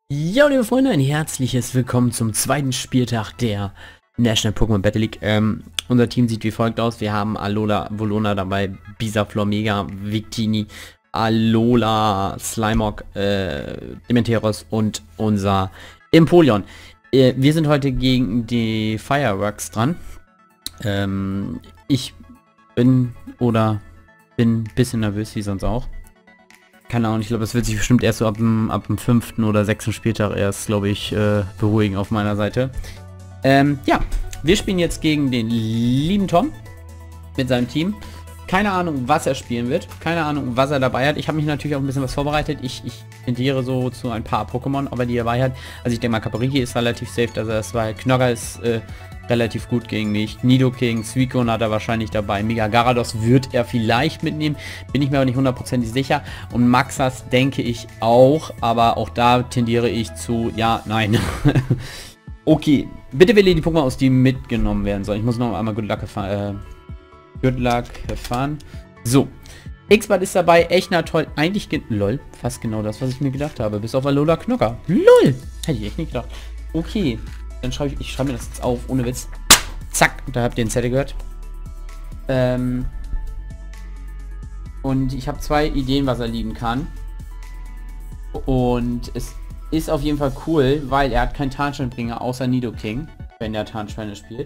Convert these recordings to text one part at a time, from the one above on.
Ja, liebe Freunde, ein herzliches Willkommen zum zweiten Spieltag der National Pokémon Battle League. Unser Team sieht wie folgt aus. Wir haben Alola, Volona dabei, Bisaflor, Mega, Victini, Alola, Slimog, Dementeros und unser Empoleon. Wir sind heute gegen die Fireworks dran. Ich bin ein bisschen nervös, wie sonst auch. Keine Ahnung, ich glaube, das wird sich bestimmt erst so ab dem 5. oder 6. Spieltag erst, glaube ich, beruhigen auf meiner Seite. Ja, wir spielen jetzt gegen den lieben Tom mit seinem Team. Keine Ahnung, was er spielen wird. Keine Ahnung, was er dabei hat. Ich habe mich natürlich auch ein bisschen was vorbereitet. Ich tendiere so zu ein paar Pokémon, ob er die dabei hat. Also ich denke mal, Capariki ist relativ safe, dass er das war. Knogger ist relativ gut gegen mich. Nidoking, Suicune hat er wahrscheinlich dabei. Mega Garados wird er vielleicht mitnehmen. Bin ich mir aber nicht hundertprozentig sicher. Und Maxas denke ich auch. Aber auch da tendiere ich zu ja, nein. Okay. Bitte wähle die Pokémon aus, die mitgenommen werden sollen. Ich muss noch einmal Good Luck fahren. So. X-Bad ist dabei. Echner toll. Eigentlich lol. Fast genau das, was ich mir gedacht habe. Bis auf Alola Knogger. LOL. Hätte ich echt nicht gedacht. Okay. Dann schreibe ich mir das jetzt auf, ohne Witz. Zack, da habt ihr den Zettel gehört. Und ich habe zwei Ideen, was er lieben kann. Und es ist auf jeden Fall cool, weil er hat keinen Tarnschweinbringer außer Nidoking, wenn er Tarnschweine spielt.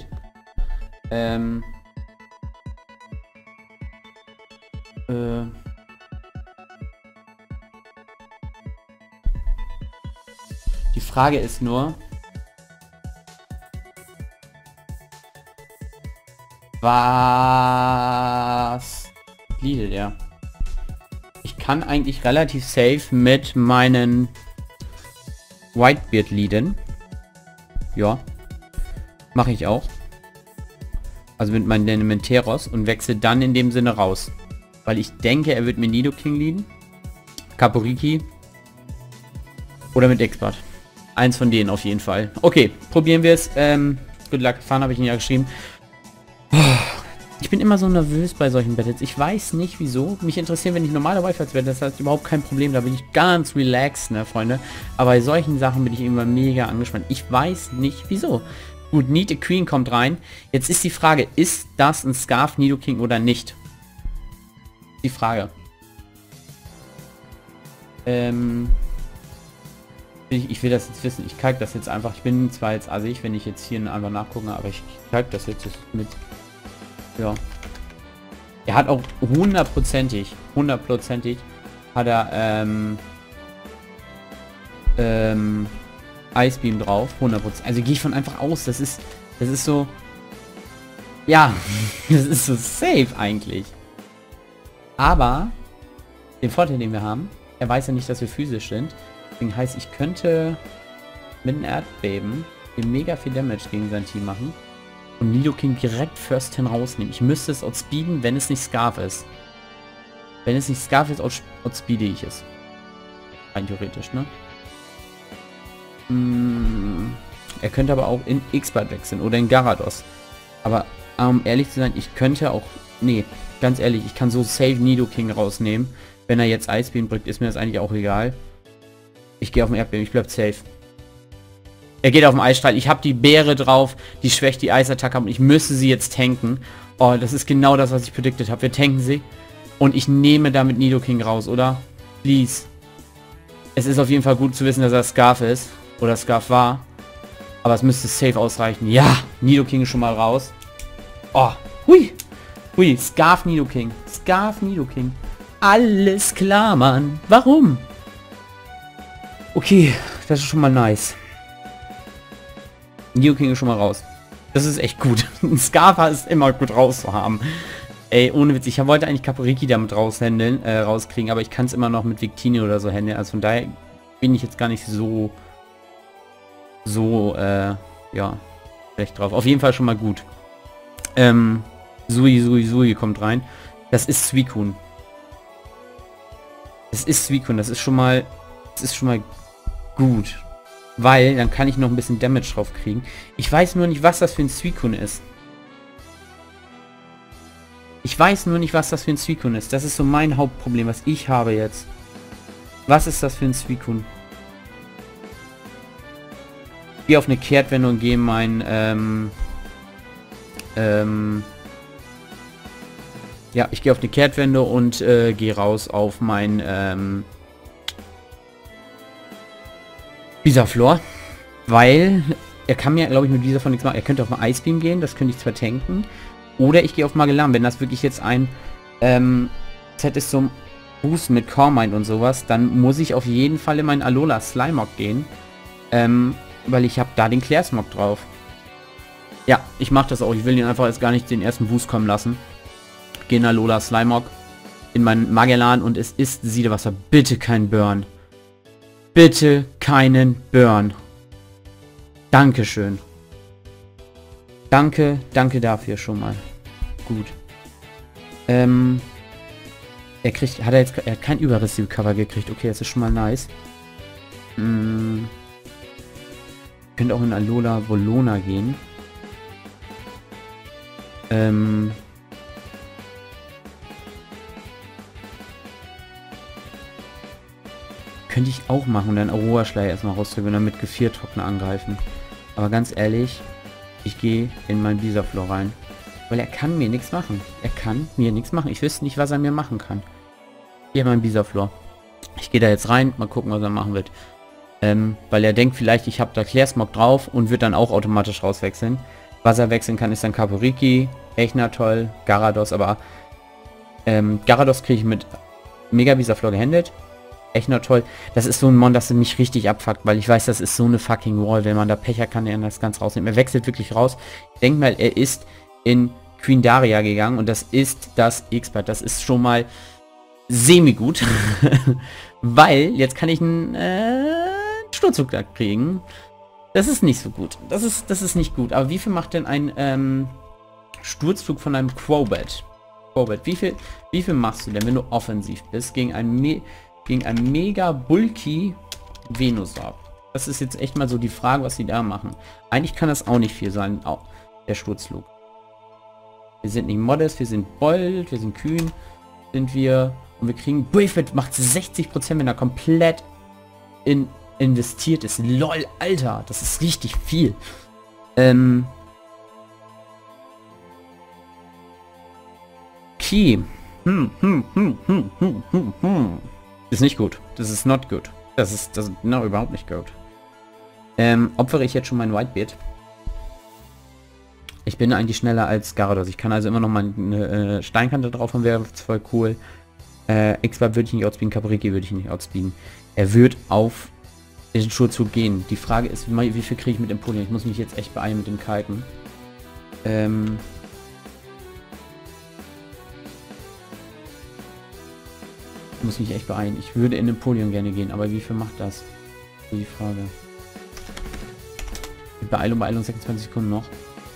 Die Frage ist nur, was leadet er? Ich kann eigentlich relativ safe mit meinen Whitebeard leaden. Ja. Mache ich auch. Also mit meinen Dementeros und wechsle dann in dem Sinne raus. Weil ich denke, er wird mit Nidoking leaden. Capariki. Oder mit X-Bad. Eins von denen auf jeden Fall. Okay, probieren wir es. Good Luck fahren, habe ich ihn ja geschrieben. Ich bin immer so nervös bei solchen Battles. Ich weiß nicht wieso. Mich interessieren, wenn ich normale Wi-Fi werde. Das heißt überhaupt kein Problem. Da bin ich ganz relaxed, ne, Freunde. Aber bei solchen Sachen bin ich immer mega angespannt. Ich weiß nicht wieso. Gut, Need a Queen kommt rein. Jetzt ist die Frage, ist das ein Scarf Nidoking oder nicht? Die Frage. Ich will das jetzt wissen. Ich kalk das jetzt einfach. Ich bin zwar jetzt assig, wenn ich jetzt hier einfach nachgucke, aber ich kalk das jetzt mit. Ja. Er hat auch hundertprozentig hat er Ice Beam drauf, 100%. Also gehe ich von einfach aus, das ist so, ja, das ist so safe eigentlich. Aber den Vorteil, den wir haben, er weiß ja nicht, dass wir physisch sind. Deswegen heißt, ich könnte mit einem Erdbeben mega viel Damage gegen sein Team machen. Und Nidoking direkt First Turn rausnehmen. Ich müsste es outspeeden, wenn es nicht Scarf ist. Wenn es nicht Scarf ist, outspeede ich es. Rein theoretisch, ne? Er könnte aber auch in X-Bad wechseln oder in Garados. Aber um ehrlich zu sein, ich könnte auch... Nee, ganz ehrlich, ich kann so safe Nidoking rausnehmen. Wenn er jetzt Ice Beam bringt, ist mir das eigentlich auch egal. Ich gehe auf den Erdbeben, ich bleib safe. Er geht auf den Eisstrahl. Ich habe die Beere drauf. Die schwächt die Eisattacke und ich müsste sie jetzt tanken. Oh, das ist genau das, was ich prediktet habe. Wir tanken sie. Und ich nehme damit Nidoking raus, oder? Please. Es ist auf jeden Fall gut zu wissen, dass er Scarf ist. Oder Scarf war. Aber es müsste safe ausreichen. Ja, Nidoking ist schon mal raus. Oh, hui. Hui, Scarf Nidoking. Scarf Nidoking. Alles klar, Mann. Warum? Okay, das ist schon mal nice. Nidoking ist schon mal raus. Das ist echt gut. Ein Scarf ist immer gut rauszuhaben. Ey, ohne Witz. Ich wollte eigentlich Capariki damit rauskriegen, aber ich kann es immer noch mit Victini oder so handeln. Also von daher bin ich jetzt gar nicht so ja, schlecht drauf. Auf jeden Fall schon mal gut. Sui kommt rein. Das ist Suicune. Das ist Suicune. Das ist schon mal gut. Weil, dann kann ich noch ein bisschen Damage drauf kriegen. Ich weiß nur nicht, was das für ein Suicune ist. Das ist so mein Hauptproblem, was ich habe jetzt. Was ist das für ein Suicune? gehe auf eine Kehrtwende und gehe mein, ja, ich gehe auf eine Kehrtwende und gehe raus auf mein, Bisaflor. Weil er kann mir, glaube ich, mit Bisaflor nichts machen. Er könnte auf ein Ice Beam gehen, das könnte ich zwar tanken. Oder ich gehe auf Magellan. Wenn das wirklich jetzt ein Set ist zum Boost mit Coremind und sowas, dann muss ich auf jeden Fall in meinen Alola Slimeock gehen. Weil ich habe da den Clairsmog drauf. Ja, ich mache das auch. Ich will ihn einfach jetzt gar nicht den ersten Boost kommen lassen. Gehe in Alola Slimeock in meinen Magellan und es ist Siedewasser. Bitte kein Burn. Bitte keinen Burn. Dankeschön. Danke dafür schon mal. Gut. Er hat kein Überriss-Cover gekriegt. Okay, das ist schon mal nice. Könnte auch in Alola Volona gehen. Könnte ich auch machen und dann Aurora-Schleier erstmal rausdrücken und dann mit Gefriertrockner angreifen. Aber ganz ehrlich, ich gehe in mein Bisaflor rein. Weil er kann mir nichts machen. Er kann mir nichts machen. Ich wüsste nicht, was er mir machen kann. Hier mein Bisaflor. Ich gehe da jetzt rein, mal gucken, was er machen wird. Weil er denkt vielleicht, ich habe da Clairsmog drauf und wird dann auch automatisch rauswechseln. Was er wechseln kann, ist dann Kaporiki, Echnatoll, Gyarados, aber Gyarados kriege ich mit Mega Bisaflor gehandelt. Echnatoll, das ist so ein Mon, das mich richtig abfuckt, weil ich weiß, das ist so eine fucking Wall. Wenn man da Pech hat, kann er das ganz rausnehmen. Er wechselt wirklich raus. Ich denke mal, er ist in Queen Daria gegangen und das ist das Expert. Das ist schon mal semi-gut. Weil, jetzt kann ich einen Sturzflug da kriegen. Das ist nicht so gut. Das ist nicht gut. Aber wie viel macht denn ein Sturzflug von einem Crobat? Wie viel machst du denn, wenn du offensiv bist, gegen ein mega bulky Venusaur? Das ist jetzt echt mal so die Frage, was sie da machen. Eigentlich kann das auch nicht viel sein, auch der Sturzflug. Wir sind nicht modest, wir sind bold, wir sind kühn, sind wir. Und wir kriegen Brave macht 60%, wenn er komplett investiert ist. LOL, Alter, das ist richtig viel. Key. Ist nicht gut. Das ist not good. Das ist überhaupt nicht gut. Opfere ich jetzt schon meinen Whitebeard? Ich bin eigentlich schneller als Gyarados. Ich kann also immer noch mal eine Steinkante drauf und wäre voll cool. X-Bab würde ich nicht outspeeden, Kaporiki würde ich nicht outspeeden. Er wird auf den Sturzflug gehen. Die Frage ist, wie viel kriege ich mit Empoleon? Ich muss mich jetzt echt beeilen mit dem Kalten. Ich muss mich echt beeilen. Ich würde in Empoleon gerne gehen, aber wie viel macht das? Die Frage. Beeilung, 26 Sekunden noch.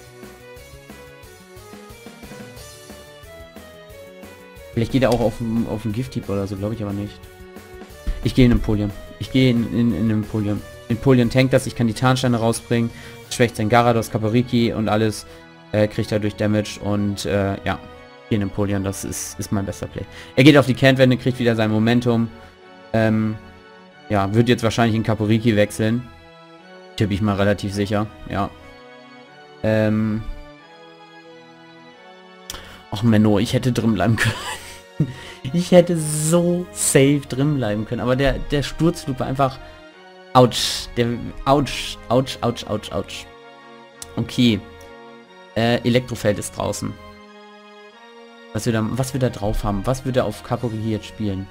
Vielleicht geht er auch auf den Gift-Typ oder so, glaube ich aber nicht. Ich gehe in Empoleon. Ich gehe in Empoleon. Empoleon tankt das, ich kann die Tarnsteine rausbringen, schwächt sein Gyarados, Kaporiki und alles, kriegt dadurch Damage und ja, gehe in Empoleon, das ist mein bester Play. Er geht auf die Cantwende, kriegt wieder sein Momentum. Ja, wird jetzt wahrscheinlich in Kaporiki wechseln. Tippe ich mal relativ sicher, ja. Ach Menno, ich hätte drin bleiben können. Ich hätte so safe drin bleiben können, aber der Sturzflug war einfach... Autsch. Autsch. Okay. Elektrofeld ist draußen. Was wir da drauf haben. Was wird er auf Kaporiki jetzt spielen?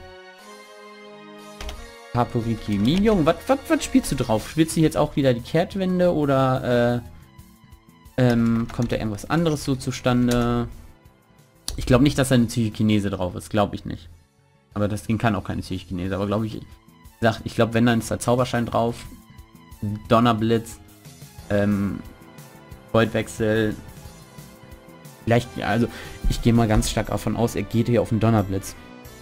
Kaporiki. Minion, was spielst du drauf? Spielst du jetzt auch wieder die Kehrtwende oder kommt da irgendwas anderes so zustande? Ich glaube nicht, dass da eine Psychokinese drauf ist. Glaube ich nicht. Aber das Ding kann auch keine Psychokinese. Aber glaube ich... Ich glaube, wenn, dann ist da Zauberschein drauf. Donnerblitz. Voidwechsel. Vielleicht... Also, ich gehe mal ganz stark davon aus, er geht hier auf den Donnerblitz.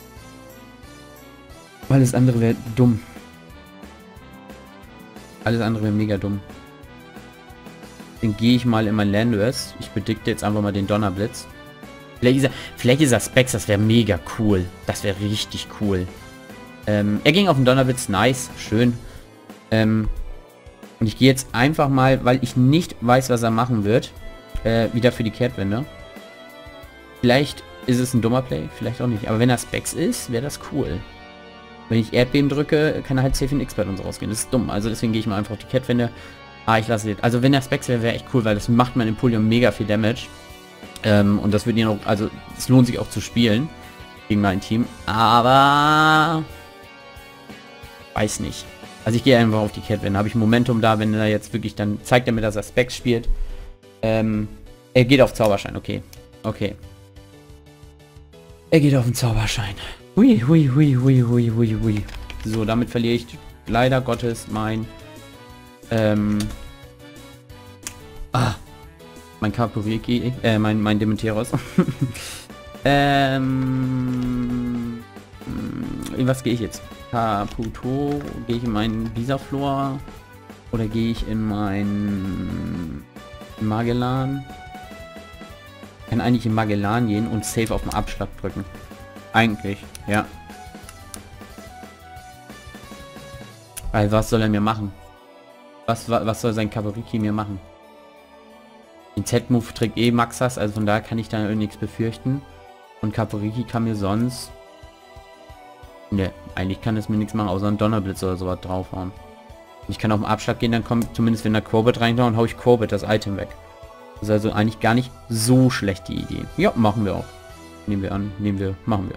Alles andere wäre dumm. Alles andere wäre mega dumm. Dann gehe ich mal in mein Landverse. Ich predikte jetzt einfach mal den Donnerblitz. Vielleicht ist er Specs, das wäre mega cool. Das wäre richtig cool. Er ging auf den Donnerblitz, nice, schön. Und ich gehe jetzt einfach mal, weil ich nicht weiß, was er machen wird, wieder für die Kehrtwende. Vielleicht ist es ein dummer Play, vielleicht auch nicht. Aber wenn er Specs ist, wäre das cool. Wenn ich Erdbeben drücke, kann er halt safe in X-Bert und so rausgehen. Das ist dumm. Also deswegen gehe ich mal einfach auf die Kehrtwende. Ich lasse jetzt. Also wenn er Specs wäre, wäre echt cool, weil das macht mein Empoleon mega viel Damage. Und das wird ihn auch, also es lohnt sich auch zu spielen gegen mein Team. Aber weiß nicht. Also ich gehe einfach auf die Kehrtwende. Habe ich Momentum da, wenn er jetzt wirklich, dann zeigt er mir, dass er Specs spielt. Er geht auf Zauberschein, okay. Okay. Er geht auf den Zauberschein. Hui, hui, hui, hui, hui, hui, hui. So, damit verliere ich leider Gottes mein mein Kaporiki, mein Dementeros. In was gehe ich jetzt? Caputo, gehe ich in meinen Bisaflor oder gehe ich in mein Magellan? Ich kann eigentlich in Magellan gehen und safe auf den Abschlag drücken. Eigentlich, ja. Weil was soll er mir machen? Was soll sein Kaporiki mir machen? Den Z-Move trägt eh Maxas, also von daher kann ich da nichts befürchten. Und Kaporiki kann mir sonst... Ne, eigentlich kann es mir nichts machen, außer einen Donnerblitz oder sowas draufhauen. Ich kann auf den Abschlag gehen, dann kommt zumindest, wenn der Corbett reinhaut, hau ich Corbett das Item weg. Das ist also eigentlich gar nicht so schlecht die Idee. Ja, machen wir auch. Nehmen wir an, machen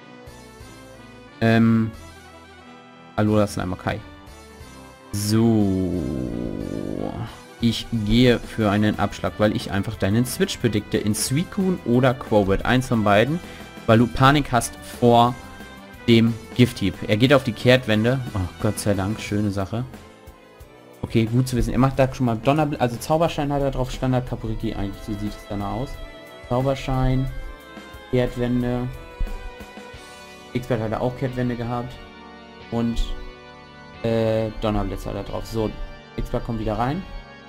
wir. Alola Slimer Kai. So. Ich gehe für einen Abschlag, weil ich einfach deinen Switch predikte in Suicune oder Quobit. Eins von beiden, weil du Panik hast vor dem Gift-Hieb. Er geht auf die Kehrtwende. Oh, Gott sei Dank, schöne Sache. Okay, gut zu wissen. Er macht da schon mal Donnerblitz, also Zauberschein hat er drauf, Standard Kaporiki eigentlich, so sieht es dann aus. Zauberschein, Kehrtwende. X-Bert hat er auch Kehrtwende gehabt. Und Donnerblitz hat er drauf. So, X-Bert kommt wieder rein.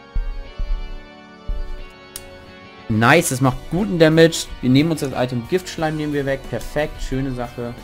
Nice, das macht guten Damage. Wir nehmen uns das Item Giftschleim, nehmen wir weg. Perfekt, schöne Sache.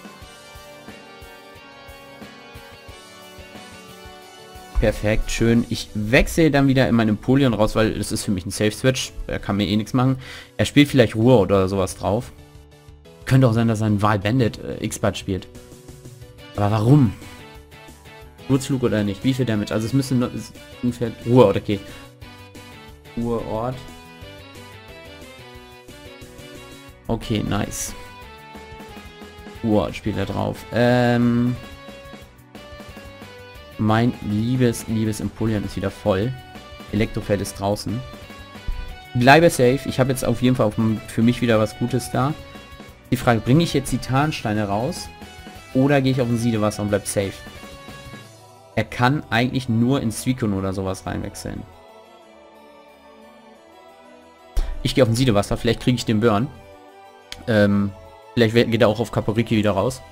Perfekt, schön. Ich wechsle dann wieder in mein Empoleon raus, weil das ist für mich ein Safe-Switch. Er kann mir eh nichts machen. Er spielt vielleicht Ruhe oder sowas drauf. Könnte auch sein, dass er ein Wahl-Bandit X-Bert spielt. Aber warum? Sturzflug oder nicht? Wie viel Damage? Also es müssen nur ungefähr... Ruheort, okay. Ruheort. Okay, nice. Ruheort spielt er drauf. Mein liebes Empoleon ist wieder voll. Elektrofeld ist draußen. Bleibe safe. Ich habe jetzt auf jeden Fall für mich wieder was Gutes da. Die Frage, bringe ich jetzt die Tarnsteine raus? Oder gehe ich auf ein Siedewasser und bleib safe? Er kann eigentlich nur in Suicune oder sowas reinwechseln. Ich gehe auf ein Siedewasser. Vielleicht kriege ich den Burn. Vielleicht geht er auch auf Kaporiki wieder raus.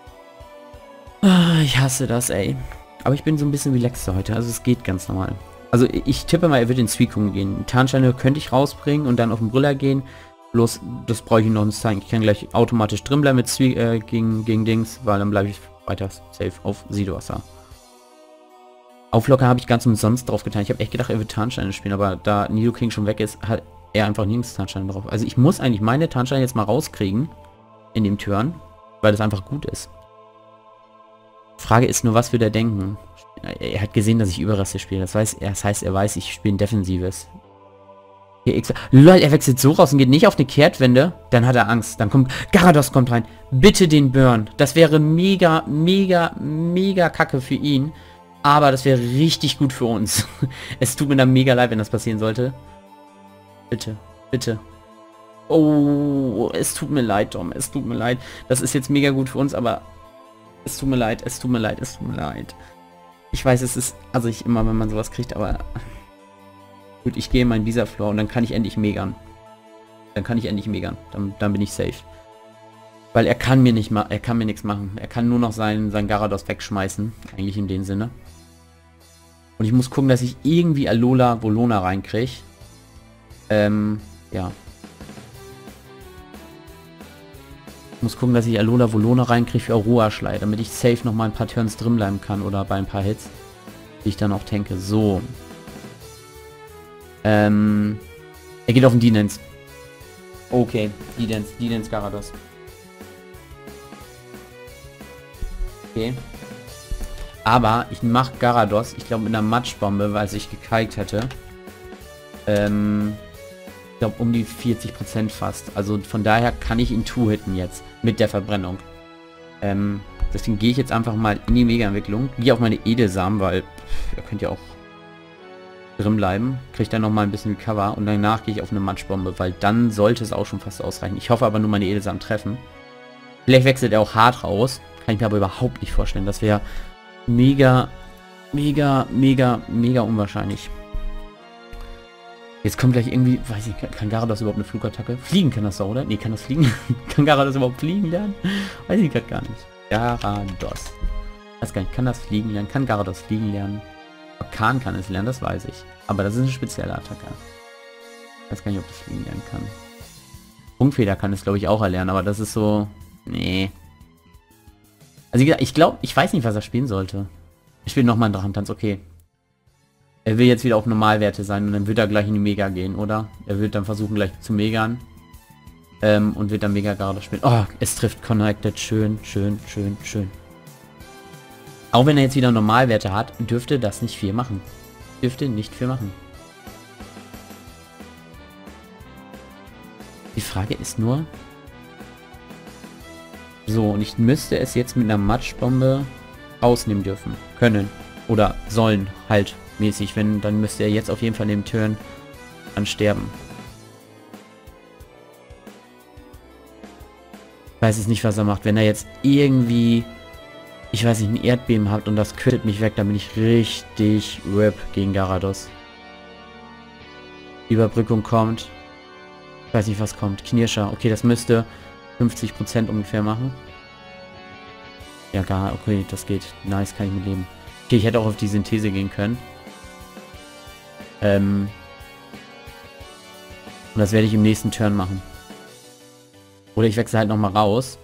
Ich hasse das, ey. Aber ich bin so ein bisschen relaxter heute, also es geht ganz normal. Also ich tippe mal, er wird in Suicune gehen. Tarnsteine könnte ich rausbringen und dann auf den Brüller gehen. Bloß, das brauche ich noch nicht zeigen. Ich kann gleich automatisch drin bleiben mit gegen Dings, weil dann bleibe ich weiter safe auf Siedewasser. Auflocker habe ich ganz umsonst drauf getan. Ich habe echt gedacht, er wird Tarnsteine spielen, aber da Nidoking schon weg ist, hat er einfach nirgends Tarnsteine drauf. Also ich muss eigentlich meine Tarnsteine jetzt mal rauskriegen in dem Turn, weil das einfach gut ist. Frage ist nur, was würde er denken? Er hat gesehen, dass ich Überreste spiele. Das heißt, er weiß, ich spiele ein defensives. Hier, Lol, er wechselt so raus und geht nicht auf eine Kehrtwende. Dann hat er Angst. Dann kommt... Garados kommt rein. Bitte den Burn. Das wäre mega, mega, mega kacke für ihn. Aber das wäre richtig gut für uns. Es tut mir dann mega leid, wenn das passieren sollte. Bitte, bitte. Oh, es tut mir leid, Dom. Es tut mir leid. Das ist jetzt mega gut für uns, aber... Es tut mir leid, es tut mir leid, es tut mir leid. Ich weiß, es ist... Also ich immer, wenn man sowas kriegt, aber... Gut, ich gehe in meinen Bisaflor und dann kann ich endlich megern. Dann bin ich safe. Weil er kann mir nichts machen. Er kann nur noch sein Garados wegschmeißen. Eigentlich in dem Sinne. Und ich muss gucken, dass ich irgendwie Alola Volona reinkriege. Ja. Ich muss gucken, dass ich Alola Volona reinkriege für Aurora Schlei, damit ich safe noch mal ein paar Turns drin bleiben kann oder bei ein paar Hits. die ich dann auch tanke. So. Er geht auf den D-Nance. Okay, D-Nance Garados. Okay. Aber ich mache Garados, ich glaube mit einer Matschbombe, weil ich gekiked hätte. Ich glaube um die 40% fast. Also von daher kann ich ihn two-hitten jetzt. Mit der Verbrennung. Deswegen gehe ich jetzt einfach mal in die Mega-Entwicklung. Gehe auf meine Edelsamen, weil ihr könnt ja auch drin bleiben. Kriege dann nochmal ein bisschen Recover. Und danach gehe ich auf eine Matschbombe, weil dann sollte es auch schon fast ausreichen. Ich hoffe aber nur meine Edelsamen treffen. Vielleicht wechselt er auch hart raus. Kann ich mir aber überhaupt nicht vorstellen. Das wäre mega unwahrscheinlich. Jetzt kommt gleich irgendwie, weiß ich, kann Garados überhaupt eine Flugattacke? Fliegen kann das doch, oder? Nee, kann das fliegen? Kann Garados überhaupt fliegen lernen? Weiß ich gerade gar nicht. Garados. Weiß gar nicht, kann das fliegen lernen? Kann Garados fliegen lernen? Orkan kann es lernen, das weiß ich. Aber das ist eine spezielle Attacke. Ich weiß gar nicht, ob das fliegen lernen kann. Funkfeder kann es, glaube ich, auch erlernen, aber das ist so... Nee. Also wie gesagt, ich weiß nicht, was er spielen sollte. Ich spiele nochmal einen Drachentanz, okay. Er will jetzt wieder auf Normalwerte sein und dann wird er gleich in die Mega gehen, oder? Er wird dann versuchen gleich zu Megan. Und wird dann Mega Garados spielen. Oh, es trifft Connected. Schön. Auch wenn er jetzt wieder Normalwerte hat, dürfte das nicht viel machen. Dürfte nicht viel machen. Die Frage ist nur... So, und ich müsste es jetzt mit einer Matschbombe ausnehmen dürfen. Können. Oder sollen halt. Mäßig, wenn, dann müsste er jetzt auf jeden Fall in dem Turn dann sterben. Ich weiß jetzt nicht, was er macht. Wenn er jetzt irgendwie, ich weiß nicht, ein Erdbeben hat und das crittet mich weg, dann bin ich richtig RIP gegen Garados. Überbrückung kommt. Ich weiß nicht, was kommt. Knirscher. Okay, das müsste 50% ungefähr machen. Ja, gar, okay, das geht. Nice, kann ich mit leben. Okay, ich hätte auch auf die Synthese gehen können. Und das werde ich im nächsten Turn machen. Oder ich wechsle halt nochmal raus.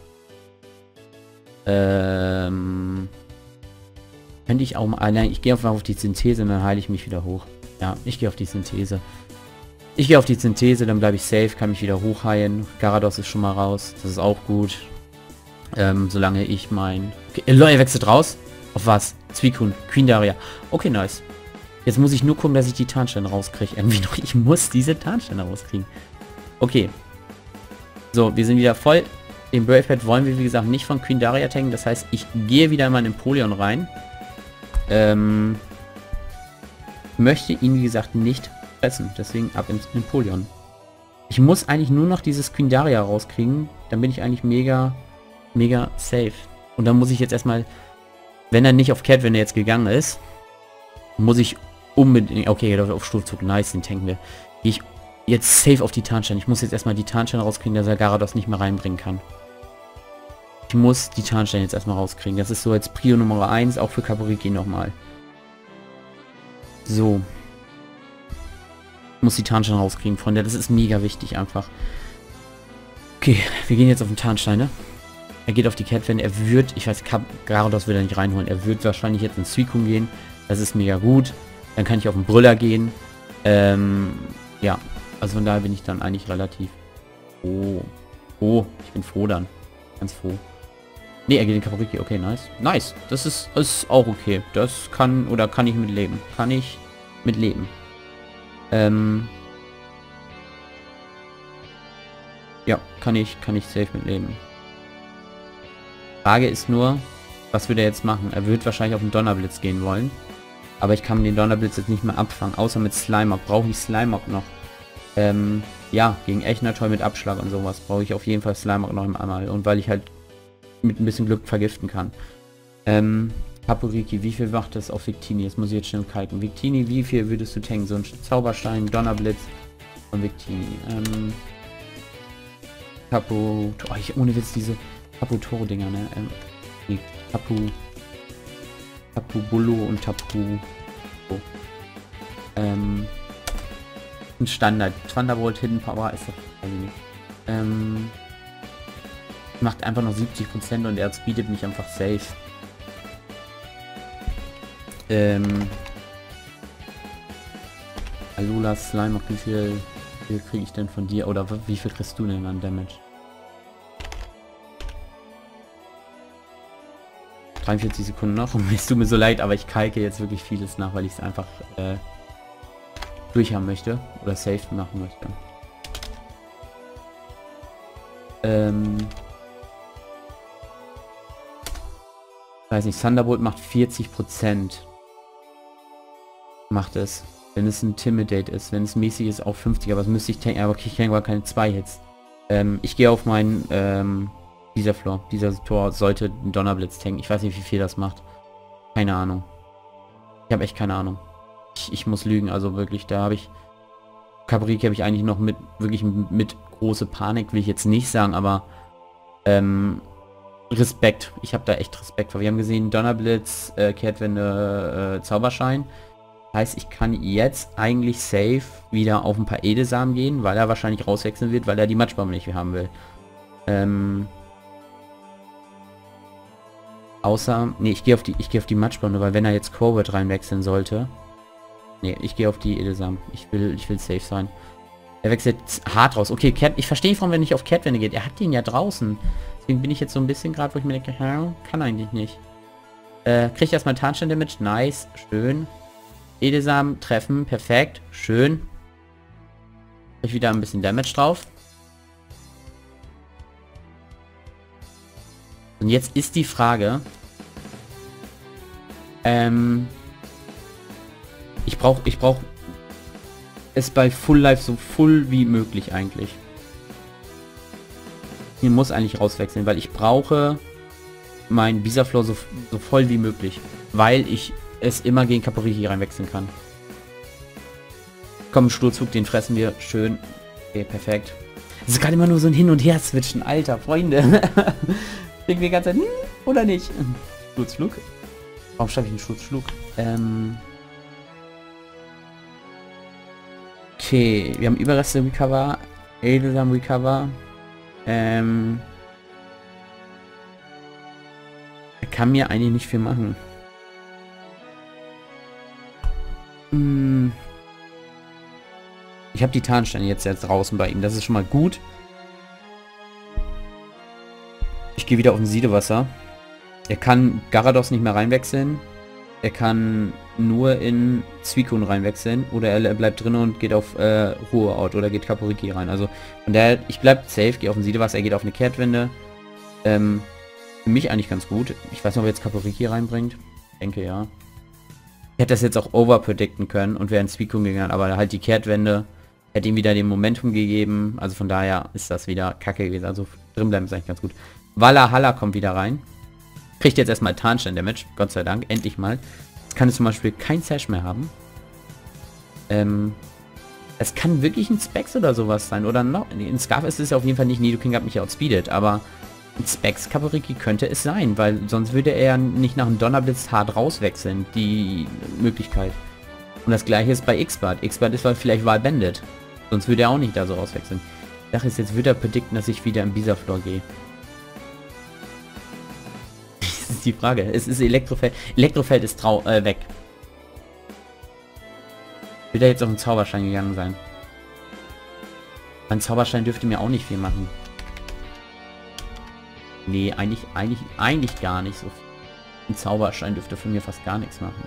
Könnte ich auch mal... Nein, ich gehe einfach auf die Synthese und dann heile ich mich wieder hoch. Ja, ich gehe auf die Synthese. Ich gehe auf die Synthese, dann bleibe ich safe, kann mich wieder hochheilen. Garados ist schon mal raus. Das ist auch gut. Solange ich mein... Okay, er wechselt raus. Auf was? Zwiekun, Queen Daria. Okay, nice. Jetzt muss ich nur gucken, dass ich die Tarnsteine rauskriege. Irgendwie noch. Ich muss diese Tarnsteine rauskriegen. Okay. So, wir sind wieder voll. Den Braveheart wollen wir, wie gesagt, nicht von Queen Daria tanken. Das heißt, ich gehe wieder in mein Empoleon rein. Möchte ihn, wie gesagt, nicht fressen. Deswegen ab ins Empoleon. Ich muss eigentlich nur noch dieses Queen Daria rauskriegen. Dann bin ich eigentlich mega safe. Und dann muss ich jetzt erstmal, wenn er nicht auf Cat, wenn er jetzt gegangen ist, muss ich unbedingt... Okay, er läuft auf Sturzug. Nice, den tanken wir. Gehe ich jetzt safe auf die Tarnsteine. Ich muss jetzt erstmal die Tarnsteine rauskriegen, dass er Garados nicht mehr reinbringen kann. Ich muss die Tarnsteine jetzt erstmal rauskriegen. Das ist so jetzt Prio Nummer 1, auch für Kaburiki nochmal. So. Ich muss die Tarnsteine rauskriegen, Freunde. Das ist mega wichtig einfach. Okay, wir gehen jetzt auf den Tarnsteine. Er geht auf die Catwin. Er wird... Ich weiß, Garados will er nicht reinholen. Er wird wahrscheinlich jetzt in Suicune gehen. Das ist mega gut. Dann kann ich auf den Brüller gehen. Ja. Also von daher bin ich dann eigentlich relativ... Oh, ich bin froh dann. Ganz froh. Ne, er geht in Kaburiki. Okay, nice. Nice. Das ist auch okay. Das kann ich mit leben. Kann ich mit leben. Ja, kann ich safe mit leben. Frage ist nur, was wird er jetzt machen? Er wird wahrscheinlich auf den Donnerblitz gehen wollen. Aber ich kann den Donnerblitz jetzt nicht mehr abfangen. Außer mit Slimeock. Brauche ich Slimeock noch? Ja, gegen Echnator mit Abschlag und sowas brauche ich auf jeden Fall Slimeock noch einmal. Und weil ich halt mit ein bisschen Glück vergiften kann. Kaburiki, wie viel macht das auf Victini? Jetzt muss ich jetzt schnell kalken. Victini, wie viel würdest du tanken? So ein Zauberstein, Donnerblitz und Victini. Tapu... Oh, ohne Witz, diese Tapu-Toro-Dinger, ne? Die Tapu Bullo und Tapu... Oh. Ein Standard. Thunderbolt Hidden Power ist das nicht. Macht einfach noch 70% und er speedet mich einfach safe. Alula Slime, wie viel kriege ich denn von dir? Oder wie viel kriegst du denn an Damage? 43 Sekunden noch und es tut mir so leid, aber ich kalke jetzt wirklich vieles nach, weil ich es einfach durchhaben möchte oder safe machen möchte. Weiß nicht, Thunderbolt macht 40%. Macht es. Wenn es ein Intimidate ist, wenn es mäßig ist, auch 50, aber das müsste ich tanken, aber ich tanke aber keine 2 Hits. Ich gehe auf meinen, dieser Floor. Dieser Tor sollte einen Donnerblitz tanken. Ich weiß nicht, wie viel das macht. Keine Ahnung. Ich habe echt keine Ahnung. Ich muss lügen, also wirklich, da habe ich... Kaburiki habe ich eigentlich noch mit, wirklich mit große Panik, will ich jetzt nicht sagen, aber... Respekt. Ich habe da echt Respekt vor. Wir haben gesehen, Donnerblitz, Kehrtwende, Zauberschein. Heißt, ich kann jetzt eigentlich safe wieder auf ein paar Edelsamen gehen, weil er wahrscheinlich rauswechseln wird, weil er die Matschbombe nicht mehr haben will. Außer, nee, ich gehe auf die Matschbombe, weil wenn er jetzt Corvette reinwechseln sollte. Nee, ich gehe auf die Edelsamen. Ich will safe sein. Er wechselt hart raus. Okay, ich verstehe nicht, warum er nicht auf Kehrtwende geht. Er hat den ja draußen. Deswegen bin ich jetzt so ein bisschen gerade, wo ich mir denke, kann eigentlich nicht. Kriegt erstmal Tarnstein-Damage. Nice, schön. Edelsamen treffen, perfekt, schön. Krieg wieder ein bisschen Damage drauf. Und jetzt ist die Frage. Ich brauch es bei Full Life so full wie möglich eigentlich. Hier muss eigentlich rauswechseln, weil ich brauche mein Bisaflor so voll wie möglich. Weil ich es immer gegen Kaburiki reinwechseln kann. Komm, Sturzflug, den fressen wir. Schön. Okay, perfekt. Das ist gerade immer nur so ein Hin- und Her-Switchen, Alter, Freunde. Denken wir die ganze Zeit, oder nicht? Sturzflug. Warum schreibe ich einen Sturzflug? Okay, wir haben Überreste Recover. Edelsam Recover. Er kann mir eigentlich nicht viel machen. Ich habe die Tarnsteine jetzt draußen bei ihm. Das ist schon mal gut. Ich gehe wieder auf ein Siedewasser. Er kann Garados nicht mehr reinwechseln. Er kann nur in Suicune reinwechseln. Oder er bleibt drin und geht auf Ruhe-Out. Oder geht Kaburiki rein. Also von daher, ich bleib safe. Gehe auf ein Siedewasser. Er geht auf eine Kehrtwende. Für mich eigentlich ganz gut. Ich weiß nicht, ob er jetzt Kaburiki reinbringt. Ich denke, ja. Ich hätte das jetzt auch overpredicten können und wäre in Suicune gegangen. Aber halt die Kehrtwende hätte ihm wieder den Momentum gegeben. Also von daher ist das wieder kacke gewesen. Also drin bleiben ist eigentlich ganz gut. Valhalla kommt wieder rein. Kriegt jetzt erstmal Tarnstein-Damage. Gott sei Dank. Endlich mal. Jetzt kann es zum Beispiel kein Sash mehr haben. Es kann wirklich ein Specs oder sowas sein. Oder noch. In Scarf ist es ja auf jeden Fall nicht. Nidoking hat mich outspeedet. Aber ein Specs Kaburiki könnte es sein. Weil sonst würde er nicht nach einem Donnerblitz hart rauswechseln. Die Möglichkeit. Und das gleiche ist bei X-Bart. X-Bart ist vielleicht Wahl-Bandit. Sonst würde er auch nicht da so rauswechseln. Die Sache ist, jetzt wird er predikten, dass ich wieder im Bisaflor gehe. Das ist die Frage. Es ist Elektrofeld. Elektrofeld ist weg. Wird er jetzt auf den Zauberschein gegangen sein? Mein Zauberschein dürfte mir auch nicht viel machen. Nee, eigentlich gar nicht so viel. Ein Zauberschein dürfte für mir fast gar nichts machen.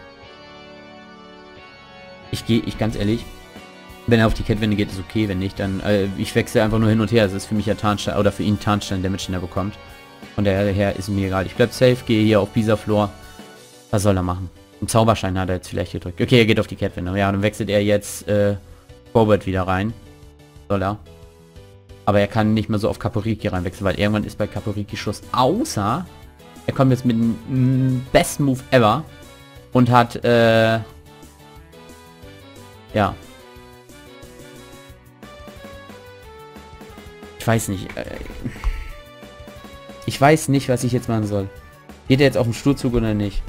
Ich ganz ehrlich, wenn er auf die Kettwende geht, ist okay, wenn nicht, dann ich wechsle einfach nur hin und her. Es ist für mich ja Tarnstein, oder für ihn Tarnstein-Damage, den er bekommt. Von daher ist mir egal. Ich bleib safe, gehe hier auf Bisaflor. Was soll er machen? Ein Zauberschein hat er jetzt vielleicht gedrückt. Okay, er geht auf die Kettwende. Ja, dann wechselt er jetzt Forward wieder rein. Soll er. Aber er kann nicht mehr so auf Kaburiki reinwechseln, weil irgendwann ist bei Kaburiki Schluss. Außer er kommt jetzt mit dem besten Move ever und hat ja. Ich weiß nicht. Ich weiß nicht, was ich jetzt machen soll. Geht er jetzt auf den Sturzflug oder nicht?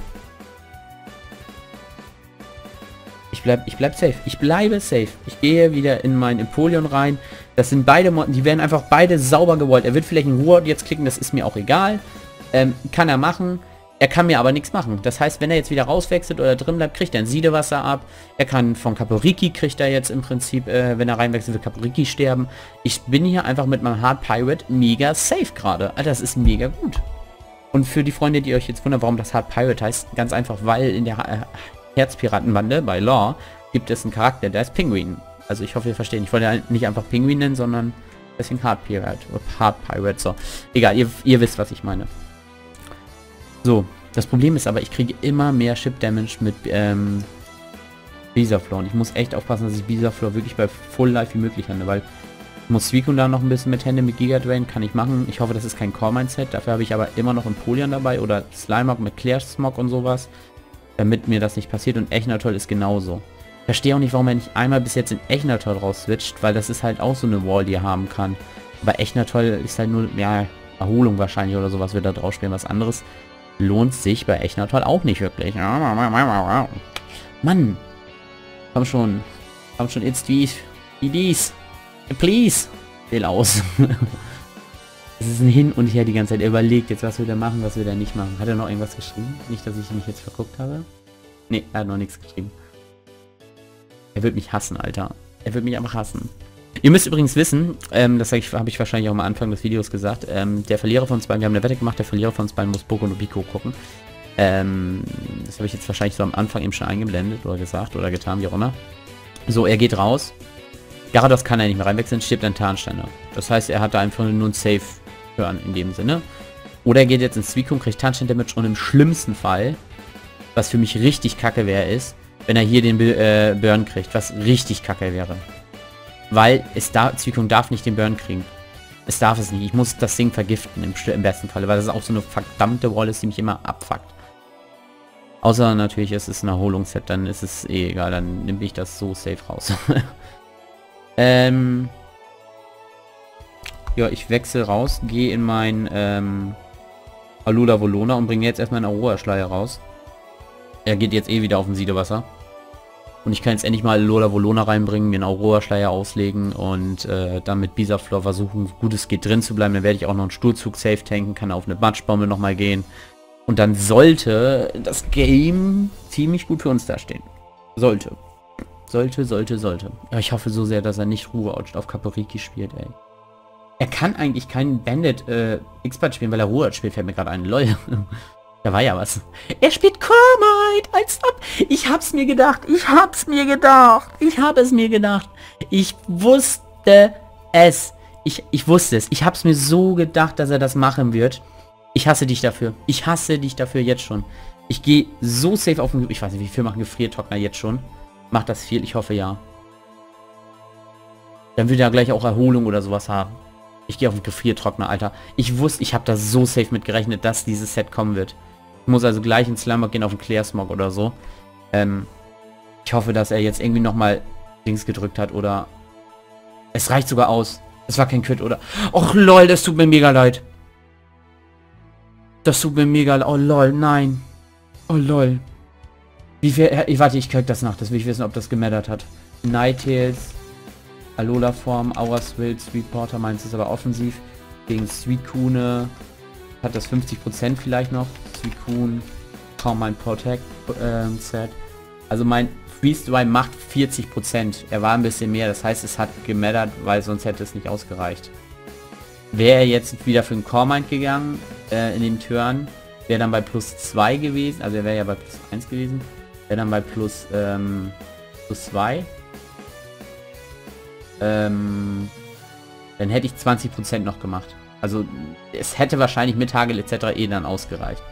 Ich bleib safe. Ich bleibe safe. Ich gehe wieder in mein Empoleon rein. Das sind beide Motten, die werden einfach beide sauber gewollt. Er wird vielleicht in Ruhe jetzt klicken, das ist mir auch egal. Kann er machen. Er kann mir aber nichts machen. Das heißt, wenn er jetzt wieder rauswechselt oder drin bleibt, kriegt er ein Siedewasser ab. Er kann von Kaporiki, kriegt er jetzt im Prinzip, wenn er reinwechselt, wird Kaporiki sterben. Ich bin hier einfach mit meinem Hard Pirate mega safe gerade. Alter, das ist mega gut. Und für die Freunde, die euch jetzt wundern, warum das Hard Pirate heißt, ganz einfach, weil in der Herzpiratenbande bei Law gibt es einen Charakter, der ist Pinguin. Also ich hoffe, ihr versteht. Ich wollte ja nicht einfach Pinguin nennen, sondern deswegen Hard Pirate. Hard Pirate, so. Egal, ihr wisst, was ich meine. So, das Problem ist aber, ich kriege immer mehr Ship Damage mit Bisaflor. Und ich muss echt aufpassen, dass ich Bisaflor wirklich bei Full Life wie möglich handle, weil ich muss Suicune da noch ein bisschen mit Hände, mit Giga Drain kann ich machen. Ich hoffe, das ist kein Core Mindset. Dafür habe ich aber immer noch Empoleon dabei oder Slimeock mit Clear Smog und sowas, damit mir das nicht passiert. Und Echnatoll ist genauso. Ich verstehe auch nicht, warum er nicht einmal bis jetzt in Echnatoll raus switcht, weil das ist halt auch so eine Wall, die er haben kann. Aber Echnatoll ist halt nur, ja, Erholung wahrscheinlich oder sowas wird da drauf spielen, was anderes. Lohnt sich bei Echnatoll auch nicht wirklich. Mann. Komm schon, it's dies. Please. Wähl aus. Es ist ein Hin und Her die ganze Zeit. Er überlegt jetzt, was will er machen, was will er nicht machen. Hat er noch irgendwas geschrieben? Nicht, dass ich mich jetzt verguckt habe. Nee, er hat noch nichts geschrieben. Er wird mich hassen, Alter. Er wird mich einfach hassen. Ihr müsst übrigens wissen, das habe ich wahrscheinlich auch am Anfang des Videos gesagt, der Verlierer von uns beiden, wir haben eine Wette gemacht, der Verlierer von uns beiden muss Boku no Pico gucken. Das habe ich jetzt wahrscheinlich so am Anfang eben schon eingeblendet oder gesagt oder getan, wie auch immer. So, er geht raus. Gyarados kann er nicht mehr reinwechseln, stirbt ein Tarnsteiner. Das heißt, er hat da einfach nur ein Safe-Turn in dem Sinne. Oder er geht jetzt ins Suicune, kriegt Tarnstein-Damage und im schlimmsten Fall, was für mich richtig kacke wäre, ist, wenn er hier den Burn kriegt, was richtig kacke wäre. Weil Suicune darf nicht den Burn kriegen. Es darf es nicht. Ich muss das Ding vergiften, im besten Falle, weil das auch so eine verdammte Wall ist, die mich immer abfuckt. Außer natürlich ist es ein Erholungsset, dann ist es eh egal, dann nehme ich das so safe raus. Ja, ich wechsle raus, gehe in mein Alola Volona und bringe jetzt erstmal einen Aurora-Schleier raus. Er geht jetzt eh wieder auf dem Siedewasser. Und ich kann jetzt endlich mal Alola Volona reinbringen, mir einen Aurora-Schleier auslegen und dann mit Bisaflor versuchen, gut es geht drin zu bleiben. Dann werde ich auch noch einen Stuhlzug safe tanken, kann auf eine Matschbombe nochmal gehen. Und dann sollte das Game ziemlich gut für uns dastehen. Sollte. Aber ich hoffe so sehr, dass er nicht Ruhe-Out auf Kaporiki spielt, ey. Er kann eigentlich keinen Bandit X-Bad spielen, weil er Ruhe-Out spielt, fällt mir gerade ein. Lol. Da war ja was. Er spielt Cormite, als ob. Ich hab's mir gedacht. Ich wusste es. Ich wusste es. Ich hab's mir so gedacht, dass er das machen wird. Ich hasse dich dafür. Ich hasse dich dafür jetzt schon. Ich gehe so safe auf den... Ich weiß nicht, wie viel machen Gefriertrockner jetzt schon. Macht das viel? Ich hoffe ja. Dann wird er gleich auch Erholung oder sowas haben. Ich gehe auf den Gefriertrockner, Alter. Ich wusste, ich habe da so safe mit gerechnet, dass dieses Set kommen wird. Ich muss also gleich ins Slimeock gehen auf den Clear Smog oder so. Ich hoffe, dass er jetzt irgendwie nochmal links gedrückt hat oder... Es reicht sogar aus. Es war kein Crit, oder? Och lol, das tut mir mega leid. Das tut mir mega leid. Oh lol, nein. Oh lol. Wie viel... Warte, ich krieg das nach. Das will ich wissen, ob das gemattert hat. Ninetales, Alola Form, Aura Swill, Sweet Porter, meins ist aber offensiv. Gegen Suicune hat das 50% vielleicht noch. Suicune, kaum mein Protect Set. Also mein Freeze Dry macht 40%. Er war ein bisschen mehr, das heißt, es hat gemattert, weil sonst hätte es nicht ausgereicht. Wäre er jetzt wieder für den Core-Mind gegangen in den Turn, wäre dann bei plus 2 gewesen, also er wäre ja bei plus 1 gewesen, wäre dann bei plus 2. Dann hätte ich 20% noch gemacht. Also es hätte wahrscheinlich mit Hagel etc. eh dann ausgereicht.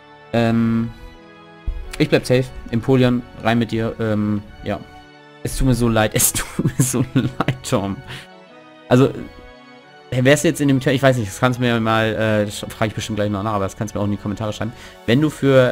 Ich bleib safe. Empoleon, rein mit dir. Ja. Es tut mir so leid. Tom. Also, wärst du jetzt in dem Turn, ich weiß nicht, das kannst du mir mal, das frage ich bestimmt gleich noch nach, aber das kannst du mir auch in die Kommentare schreiben. Wenn du für,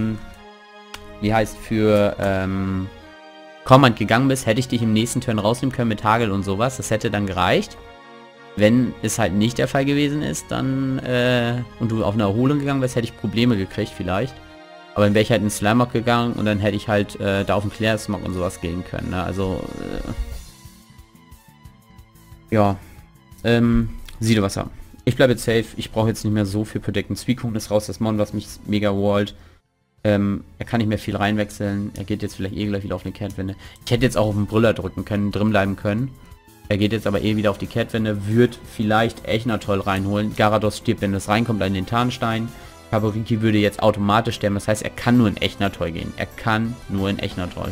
Command gegangen bist, hätte ich dich im nächsten Turn rausnehmen können mit Hagel und sowas. Das hätte dann gereicht. Wenn es halt nicht der Fall gewesen ist, dann, und du auf eine Erholung gegangen wärst, hätte ich Probleme gekriegt vielleicht. Aber dann wäre ich halt in Slimeock gegangen und dann hätte ich halt da auf den Clear Smog und sowas gehen können. Ne? Also, ja. Siedewasser. Ich bleibe jetzt safe. Ich brauche jetzt nicht mehr so viel Protecten. Suicune ist raus, das Mon, was mich mega wallt. Er kann nicht mehr viel reinwechseln. Er geht jetzt vielleicht eh gleich wieder auf eine Kehrtwende. Ich hätte jetzt auch auf den Brüller drücken können, drin bleiben können. Er geht jetzt aber eh wieder auf die Kehrtwende. Wird vielleicht Echnaton reinholen. Garados stirbt, wenn das reinkommt, an den Tarnstein. Caporiki würde jetzt automatisch sterben. Das heißt, er kann nur in Echnaton gehen. Er kann nur in Echnaton.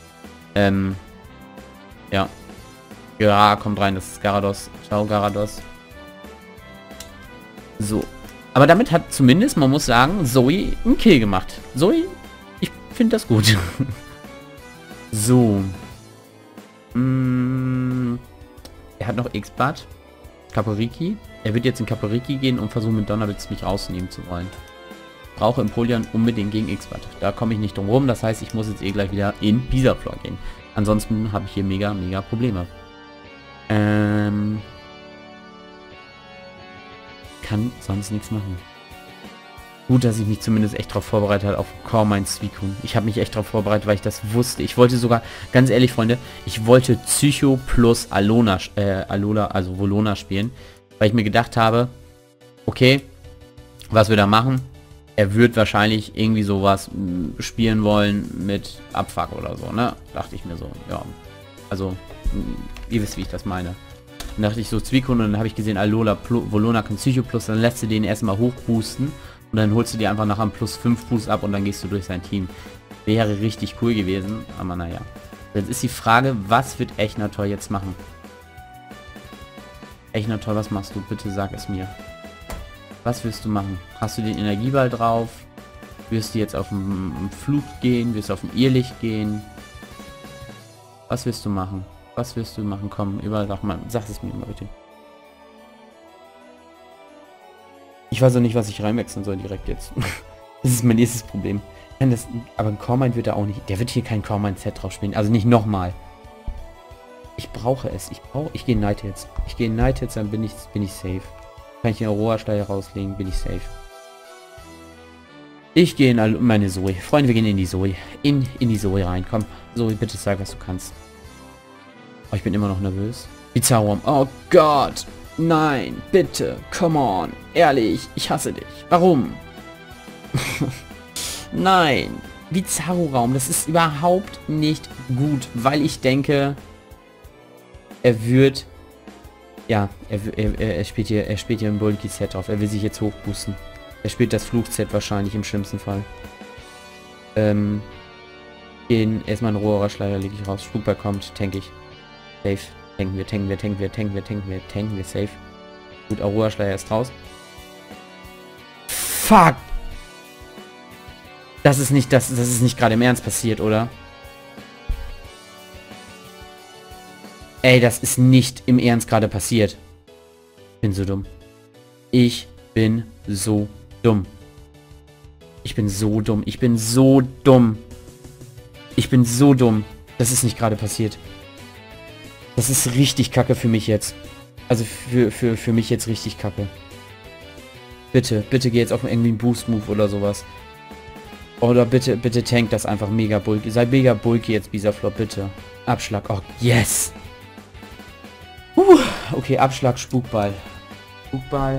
Ja. Ja, kommt rein. Das ist Garados. Ciao, Garados. So. Aber damit hat zumindest, man muss sagen, Zoe einen Kill gemacht. Zoe, ich finde das gut. So. Er hat noch X-Bad. Caporiki. Er wird jetzt in Caporiki gehen und versuchen mit Donnerblitz mich rausnehmen zu wollen. Brauche Empoleon unbedingt gegen X-Bad. Da komme ich nicht drum rum. Das heißt, ich muss jetzt eh gleich wieder in Bisaflor gehen. Ansonsten habe ich hier mega Probleme. Kann sonst nichts machen. Gut, dass ich mich zumindest echt darauf vorbereitet habe auf Cormine Suicune. Ich habe mich echt darauf vorbereitet, weil ich das wusste. Ich wollte sogar, ganz ehrlich, Freunde, ich wollte Psycho plus Alola, also Volona spielen, weil ich mir gedacht habe, okay, was wir da machen, er wird wahrscheinlich irgendwie sowas spielen wollen mit Abfuck oder so, ne? Dachte ich mir so, ja. Also, ihr wisst, wie ich das meine. Dann dachte ich so Suicune und dann habe ich gesehen, Alola, Volona kann Psycho plus, dann lässt du den erstmal hochboosten und dann holst du dir einfach nach einem plus 5 Boost ab und dann gehst du durch sein Team. Wäre richtig cool gewesen, aber naja. Jetzt ist die Frage, was wird Echnaton jetzt machen? Echnaton, was machst du? Bitte sag es mir. Was willst du machen? Hast du den Energieball drauf? Wirst du jetzt auf den Flug gehen? Wirst du auf den Irrlicht gehen? Was willst du machen? Was willst du machen? Komm, überall sag es mir mal bitte. Ich weiß auch nicht, was ich reinwechseln soll direkt jetzt. Das ist mein nächstes Problem. Aber ein Cormine wird er auch nicht. Der wird hier kein Cormine Set drauf spielen. Also nicht nochmal. Ich brauche es. Ich gehe in Night Hits. Ich gehe in Night Hits, dann bin ich safe. Kann ich den Aurora-Steiger rauslegen, bin ich safe. Ich gehe in meine Zoe. Freunde, wir gehen in die Zoe. In die Zoe rein. Komm, Zoe, bitte sag, was du kannst. Oh, ich bin immer noch nervös. Bizarro. Oh Gott. Nein, bitte. Come on. Ehrlich, ich hasse dich. Warum? Nein. Bizarro-Raum. Das ist überhaupt nicht gut, weil ich denke, er wird... Ja, er spielt hier ein Bulky-Set drauf. Er will sich jetzt hochboosten. Er spielt das Fluch-Set wahrscheinlich im schlimmsten Fall. Erstmal einen Rohrer-Schleier lege ich raus. Spukball kommt, tank ich. Safe. Tanken wir, safe. Gut, Aurora-Schleier ist raus. Fuck! Das ist nicht gerade im Ernst passiert, oder? Ey, das ist nicht im Ernst gerade passiert. Ich bin so dumm. Ich bin so dumm. Ich bin so dumm. Ich bin so dumm. Ich bin so dumm. Das ist nicht gerade passiert. Das ist richtig kacke für mich jetzt. Also für mich jetzt richtig kacke. Bitte geh jetzt auf irgendwie einen Boost-Move oder sowas. Oder bitte tank das einfach mega bulky. Sei mega bulky jetzt, Bisaflor, bitte. Abschlag. Oh, yes. Okay, Abschlag, Spukball. Spukball.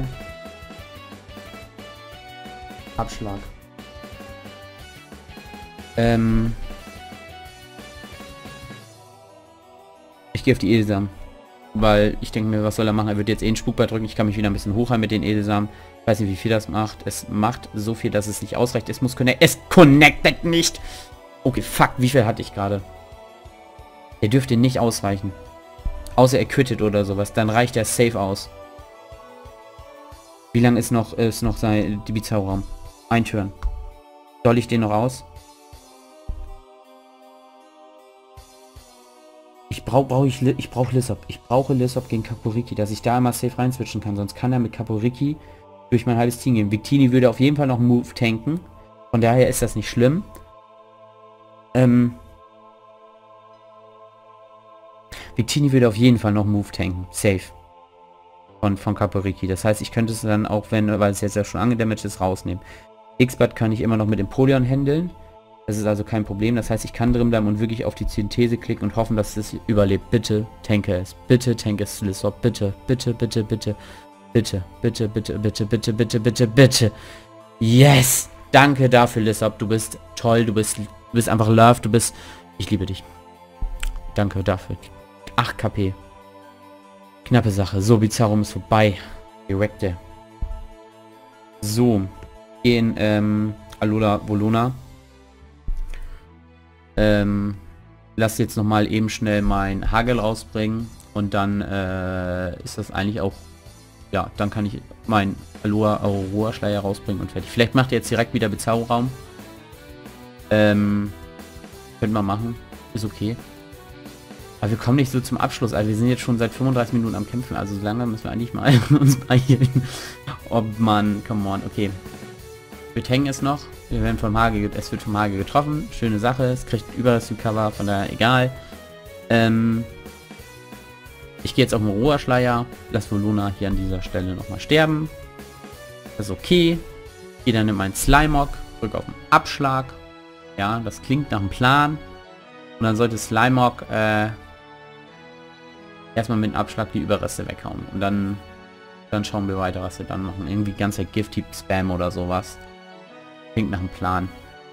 Abschlag. Ich gehe auf die Edelsamen. Weil ich denke mir, was soll er machen? Er wird jetzt eh einen Spukball drücken. Ich kann mich wieder ein bisschen hochhalten mit den Edelsamen. Ich weiß nicht, wie viel das macht. Es macht so viel, dass es nicht ausreicht. Es muss connecten. Es connectet nicht. Okay, fuck. Wie viel hatte ich gerade? Er dürfte nicht ausreichen. Außer er quittet oder sowas. Dann reicht er safe aus. Wie lange ist noch die Bizarro-Raum? Ein Turn. Soll ich den noch aus? Ich brauche Lissop. Ich brauche Lissop gegen Caporiki, dass ich da einmal safe rein switchen kann. Sonst kann er mit Caporiki durch mein halbes Team gehen. Victini würde auf jeden Fall noch einen Move tanken. Von daher ist das nicht schlimm. Victini würde auf jeden Fall noch Move tanken. Safe. Von Caporiki. Das heißt, ich könnte es dann auch, weil es jetzt ja schon angedamaged ist, rausnehmen. X-Bad kann ich immer noch mit Empoleon handeln. Das ist also kein Problem. Das heißt, ich kann drin bleiben und wirklich auf die Synthese klicken und hoffen, dass es überlebt. Bitte tanke es. Bitte tanke es, Lissop. Bitte. Bitte, bitte, bitte, bitte, bitte, bitte, bitte, bitte. Yes! Danke dafür, Lissab. Du bist toll, du bist einfach Love, du bist... Ich liebe dich. Danke dafür. 8 KP. Knappe Sache. So, Bizarrum ist vorbei. Direkte. So. Gehen, Alola Volona. Lass jetzt nochmal eben schnell mein Hagel rausbringen. Und dann, ist das eigentlich auch... Ja, dann kann ich meinen Alola Aurora Schleier rausbringen und fertig. Vielleicht macht er jetzt direkt wieder Bizarro-Raum. Könnte man machen. Ist okay. Aber wir kommen nicht so zum Abschluss. Also wir sind jetzt schon seit 35 Minuten am Kämpfen. Also so lange müssen wir eigentlich mal uns beeilen. Ob man... Come on, okay. Wir tanken es noch. Wir werden vom Hagel... Es wird vom Hagel getroffen. Schöne Sache. Es kriegt über das Recover. Von daher egal. Ich gehe jetzt auf den Rohrschleier. Lass Volona hier an dieser Stelle nochmal sterben. Das ist okay. Gehe dann in meinen Slimeock. Drück auf den Abschlag. Ja, das klingt nach einem Plan. Und dann sollte Slimeock erstmal mit dem Abschlag die Überreste weghauen. Und dann schauen wir weiter, was wir dann machen. Irgendwie die ganze Zeit Gift-Spam oder sowas. Klingt nach einem Plan.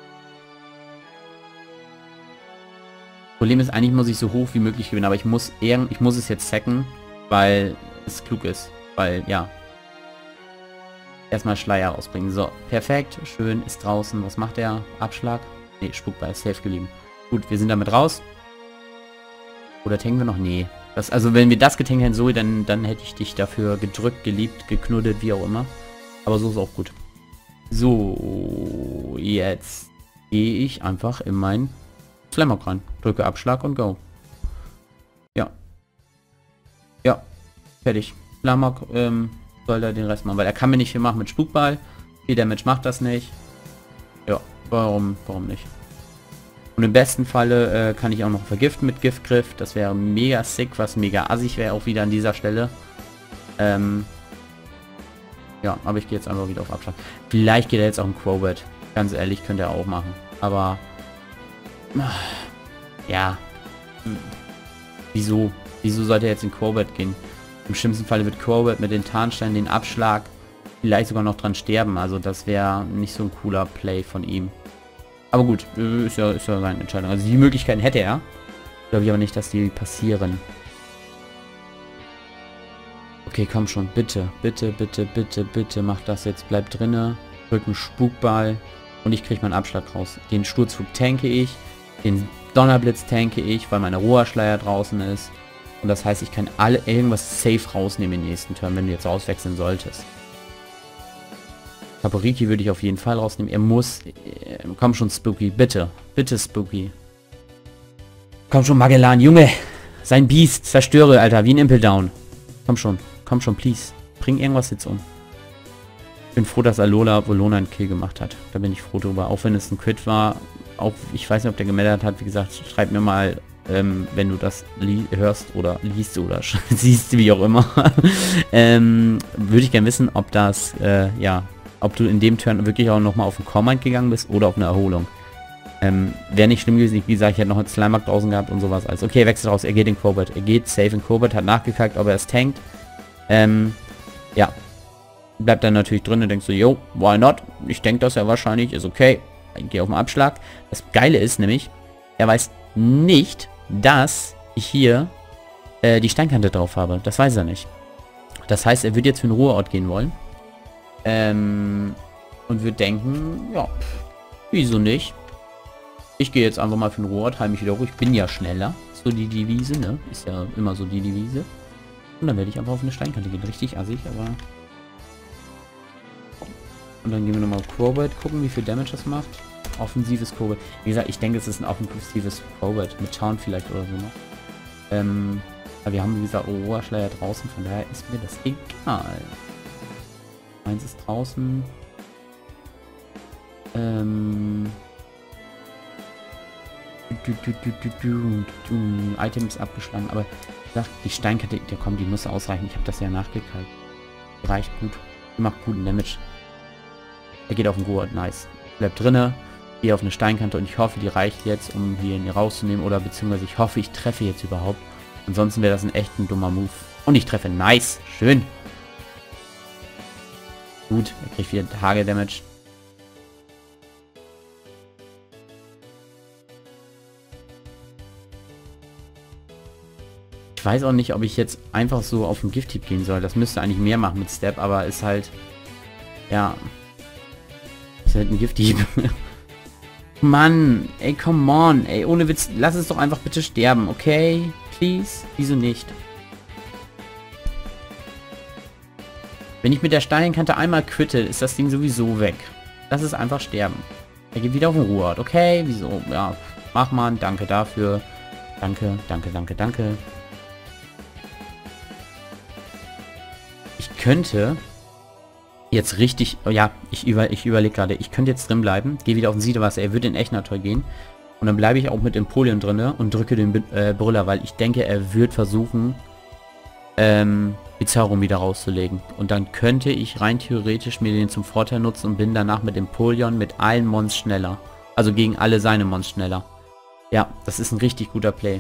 Problem ist, eigentlich muss ich so hoch wie möglich gewinnen, aber ich muss es jetzt sacken, weil es klug ist. Weil, ja. Erstmal Schleier rausbringen. So, perfekt. Schön, ist draußen. Was macht der? Abschlag? Ne, Spukball ist safe geblieben. Gut, wir sind damit raus. Oder tanken wir noch? Nee. Also wenn wir das getankt hätten, so, dann hätte ich dich dafür gedrückt, geliebt, geknuddelt, wie auch immer. Aber so ist auch gut. So, jetzt gehe ich einfach in mein Slimeock rein. Drücke Abschlag und go. Ja. Ja. Fertig. Slimeock soll da den Rest machen, weil er kann mir nicht viel machen mit Spukball. Viel Damage macht das nicht. Ja, warum nicht? Und im besten Falle kann ich auch noch vergiften mit Giftgriff. Das wäre mega sick, was mega assig wäre auch wieder an dieser Stelle. Ja, aber ich gehe jetzt einfach wieder auf Abschlag. Vielleicht geht er jetzt auch ein Crobat. Ganz ehrlich, könnte er auch machen. Aber... Ja. Wieso? Wieso sollte er jetzt in Crobat gehen? Im schlimmsten Falle wird Crobat mit den Tarnsteinen den Abschlag vielleicht sogar noch dran sterben. Also das wäre nicht so ein cooler Play von ihm. Aber gut, ist ja seine Entscheidung. Also die Möglichkeiten hätte er. Glaube ich aber nicht, dass die passieren. Okay, komm schon. Bitte, bitte, bitte, bitte, bitte mach das jetzt. Bleib drinne. Drück einen Spukball. Und ich kriege meinen Abschlag raus. Den Sturzflug tanke ich. Den Donnerblitz tanke ich, weil meine Rohrschleier draußen ist. Und das heißt, ich kann irgendwas safe rausnehmen im nächsten Turn, wenn du jetzt auswechseln solltest. Papriki würde ich auf jeden Fall rausnehmen. Er muss... komm schon, Spooky. Bitte. Bitte, Spooky. Komm schon, Magellan. Junge. Sein Biest. Zerstöre, Alter. Wie ein Impeldown. Komm schon. Komm schon, please. Bring irgendwas jetzt um. Ich bin froh, dass Alola Volona einen Kill gemacht hat. Da bin ich froh drüber. Auch wenn es ein Crit war. Auch, ich weiß nicht, ob der gemeldet hat. Wie gesagt, schreib mir mal, wenn du das hörst oder liest oder siehst, wie auch immer. Würde ich gerne wissen, ob das, ja... Ob du in dem Turn wirklich auch nochmal auf den Command gegangen bist oder auf eine Erholung. Wäre nicht schlimm gewesen. Wie gesagt, ich hätte noch einen Slimeock draußen gehabt und sowas. Also okay, er wechselt raus. Er geht in Crobat. Er geht safe in Crobat. Hat nachgekackt, ob er es tankt. Ja. Bleibt dann natürlich drin und denkst so, yo, why not? Ich denke, dass er wahrscheinlich ist okay. Ich gehe auf den Abschlag. Das Geile ist nämlich, er weiß nicht, dass ich hier die Steinkante drauf habe. Das weiß er nicht. Das heißt, er wird jetzt für einen Ruheort gehen wollen. Und wir denken, ja, wieso nicht? Ich gehe jetzt einfach mal für den Ruheort, heil mich wieder hoch. Ich bin ja schneller. So die Devise, ne? Ist ja immer so die Devise. Und dann werde ich einfach auf eine Steinkante gehen. Richtig assig, aber... Und dann gehen wir nochmal auf Crobat, gucken, wie viel Damage das macht. Offensives Crobat. Wie gesagt, ich denke, es ist ein offensives Crobat. Mit Charm vielleicht oder so noch. Aber wir haben, wie gesagt, Aurora-Schleier draußen. Von daher ist mir das egal. Eins ist draußen. Items abgeschlagen, aber die Steinkante, der kommt, die muss ausreichen. Ich habe das ja nachgekalt. Die reicht gut. Die macht guten Damage. Er geht auf den Ruheort, nice. Bleibt drinne. Gehe auf eine Steinkante und ich hoffe, die reicht jetzt, um ihn rauszunehmen. Oder beziehungsweise ich hoffe, ich treffe jetzt überhaupt. Ansonsten wäre das ein echt ein dummer Move. Und ich treffe, nice. Schön. Gut, er kriegt wieder Hagel-Damage. Ich weiß auch nicht, ob ich jetzt einfach so auf den Gift-Typ gehen soll. Das müsste eigentlich mehr machen mit Step, aber ist halt... Ja... Ist halt ein Gift-Typ. Mann, ey, come on, ey, ohne Witz, lass es doch einfach bitte sterben, okay? Please? Wieso nicht? Wenn ich mit der Steinkante einmal quitte, ist das Ding sowieso weg. Lass es einfach sterben. Er geht wieder auf den Ruhrort, okay? Wieso? Ja, mach man, danke dafür. Danke, danke, danke, danke. Ich könnte jetzt richtig... Oh ja, ich überlege gerade. Ich könnte jetzt drin bleiben. Gehe wieder auf den Siedewasser. Er würde in Echnator gehen. Und dann bleibe ich auch mit Empoleon drin und drücke den Brüller, weil ich denke, er wird versuchen, Bizarrum wieder rauszulegen. Und dann könnte ich rein theoretisch mir den zum Vorteil nutzen und bin danach mit Empoleon mit allen Mons schneller. Also gegen alle seine Mons schneller. Ja, das ist ein richtig guter Play.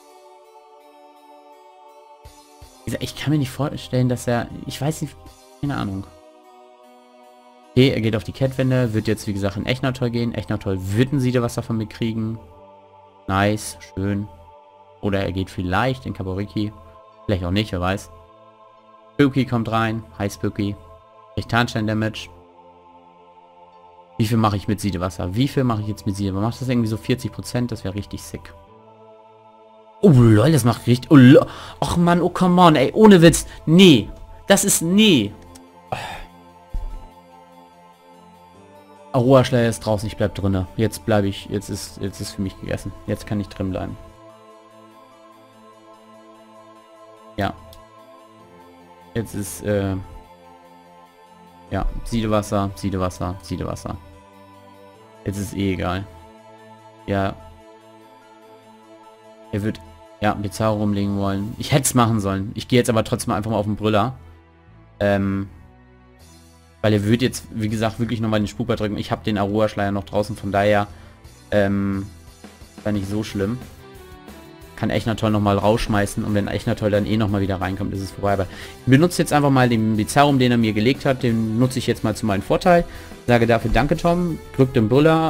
Ich kann mir nicht vorstellen, dass er... Ich weiß nicht... Keine Ahnung. Okay, er geht auf die Kettwände. Wird jetzt, wie gesagt, in Echnator gehen. Echnator wird ein Siedewasser von mir kriegen. Nice, schön. Oder er geht vielleicht in Kaboriki. Vielleicht auch nicht, wer weiß. Spooky kommt rein. Hi Spooky. Kriegt Tarnstein-Damage. Wie viel mache ich mit Siedewasser? Wie viel mache ich jetzt mit Siedewasser? Macht das irgendwie so 40%? Das wäre richtig sick. Oh lol, das macht richtig... Oh lol. Och Mann, oh come on, ey. Ohne Witz. Nee. Das ist... Nee. Aurora-Schleier ist draußen, ich bleib drinne. Jetzt bleibe ich... Jetzt ist für mich gegessen. Jetzt kann ich drin bleiben. Ja. Jetzt ist... Ja, Siedewasser, Siedewasser, Siedewasser. Jetzt ist eh egal. Ja. Er wird... Ja, Bizarro rumlegen wollen. Ich hätte es machen sollen. Ich gehe jetzt aber trotzdem einfach mal auf den Brüller. Weil er wird jetzt, wie gesagt, wirklich nochmal den Spukball drücken. Ich habe den Aurora-Schleier noch draußen, von daher war nicht so schlimm. Kann Echnator nochmal rausschmeißen und wenn Echnator dann eh nochmal wieder reinkommt, ist es vorbei. Aber ich benutze jetzt einfach mal den Bizarrum, den er mir gelegt hat. Den nutze ich jetzt mal zu meinem Vorteil. Sage dafür danke Tom, drück den Brüller.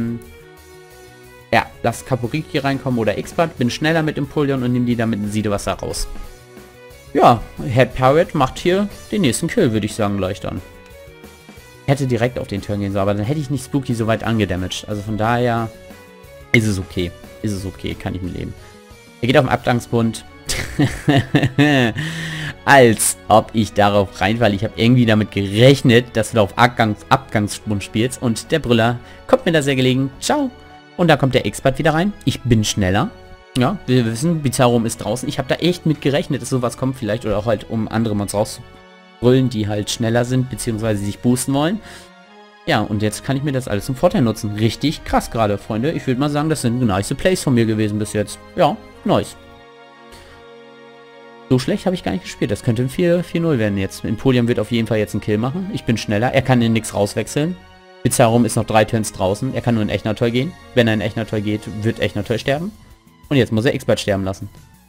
Ja, lass Kaporiki reinkommen oder Expert. Bin schneller mit Empoleon und nehme die damit in Siedewasser raus. Ja, Head Pirate macht hier den nächsten Kill, würde ich sagen, gleich dann. Hätte direkt auf den Turn gehen sollen, aber dann hätte ich nicht Spooky so weit angedamaged. Also von daher ist es okay. Ist es okay, kann ich mit leben. Er geht auf den Abgangsbund. Als ob ich darauf reinfalle. Ich habe irgendwie damit gerechnet, dass du da auf Abgangsbund spielst. Und der Brüller kommt mir da sehr gelegen. Ciao. Und da kommt der Expert wieder rein. Ich bin schneller. Ja, wir wissen, Bizarrum ist draußen. Ich habe da echt mit gerechnet, dass sowas kommt vielleicht. Oder auch halt, um andere Mons rauszubrüllen, die halt schneller sind, beziehungsweise sich boosten wollen. Ja, und jetzt kann ich mir das alles zum Vorteil nutzen. Richtig krass gerade, Freunde. Ich würde mal sagen, das sind nice Plays von mir gewesen bis jetzt. Ja, nice. So schlecht habe ich gar nicht gespielt. Das könnte ein 4-0 werden jetzt. Empoleon wird auf jeden Fall jetzt einen Kill machen. Ich bin schneller. Er kann in nichts rauswechseln. Bizarrum ist noch 3 Turns draußen. Er kann nur in Echnator gehen. Wenn er in Echnator geht, wird Echnator sterben. Und jetzt muss er Expert sterben lassen.